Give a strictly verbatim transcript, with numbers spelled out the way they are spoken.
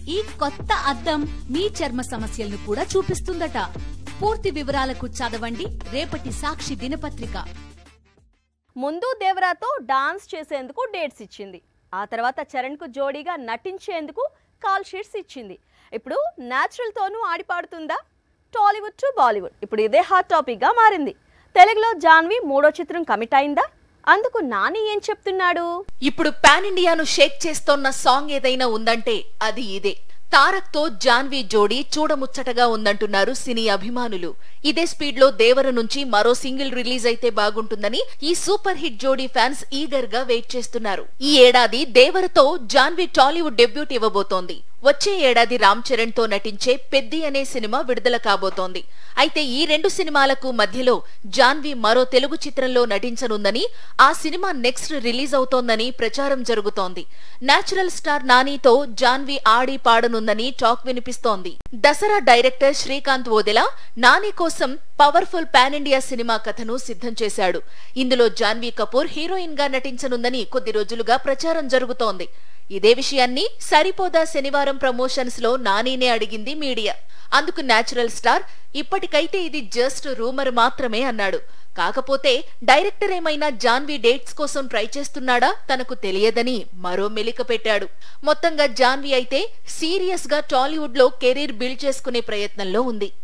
ఈ కొత్త అద్దం మీ చర్మ సమస్యలను కూడా చూపిస్తుందట. పూర్తి వివరాలకు చదవండి రేపటి సాక్షి దినపత్రిక. ముందు దేవరాతో డాన్స్ చేసేందుకు డేట్స్ ఇచ్చింది. ఆ తర్వాత చరణ్ కు జోడీగా నటించేందుకు కాల్ షీట్స్ ఇచ్చింది. ఇప్పుడు న్యాచురల్ తోనూ ఆడిపాడుతుందా? టాలీవుడ్ టు బాలీవుడ్ ఇప్పుడు ఇదే హాట్ టాపిక్ గా మారింది. తెలుగులో జాన్వి మూడో చిత్రం కమిట్ అయిందా? అందుకు నాని ఏం చెప్తున్నాడు? ఇప్పుడు పాన్ ఇండియాను షేక్ చేస్తోన్న సాంగ్ ఏదైనా ఉందంటే అది ఇదే. తారక్ తో జాన్వి జోడీ చూడముచ్చటగా ఉందంటున్నారు సినీ అభిమానులు. ఇదే స్పీడ్ లో దేవర నుంచి మరో సింగిల్ రిలీజ్ అయితే బాగుంటుందని ఈ సూపర్ హిట్ జోడీ ఫ్యాన్స్ ఈగర్ గా వెయిట్ చేస్తున్నారు. ఈ ఏడాది దేవరతో జాన్వి టాలీవుడ్ డెబ్యూట్ ఇవ్వబోతోంది. వచ్చే ఏడాది రామ్ చరణ్ తో నటించే పెద్ది అనే సినిమా విడుదల కాబోతోంది. అయితే ఈ రెండు సినిమాలకు మధ్యలో జాన్వి మరో తెలుగు చిత్రంలో నటించనుందని, ఆ సినిమా నెక్స్ట్ రిలీజ్ అవుతోందని ప్రచారం జరుగుతోంది. నేచురల్ స్టార్ నానితో జాన్వి ఆడి పాడనుందని టాక్ వినిపిస్తోంది. దసరా డైరెక్టర్ శ్రీకాంత్ ఓదెలా నాని కోసం పవర్ఫుల్ పాన్ ఇండియా సినిమా కథను సిద్ధం చేశాడు. ఇందులో జాన్వీ కపూర్ హీరోయిన్ గా నటించనుందని కొద్ది రోజులుగా ప్రచారం జరుగుతోంది. ఇదే విషయాన్ని సరిపోదా శనివారం ప్రమోషన్స్ లో నానినే అడిగింది మీడియా. అందుకు నేచురల్ స్టార్ ఇప్పటికైతే ఇది జస్ట్ రూమర్ మాత్రమే అన్నాడు. కాకపోతే డైరెక్టర్ ఏమైనా జాన్వి డేట్స్ కోసం ట్రై చేస్తున్నాడా తనకు తెలియదని మరో మెలిక పెట్టాడు. మొత్తంగా జాన్వి అయితే సీరియస్ గా టాలీవుడ్ లో కెరీర్ బిల్డ్ చేసుకునే ప్రయత్నంలో ఉంది.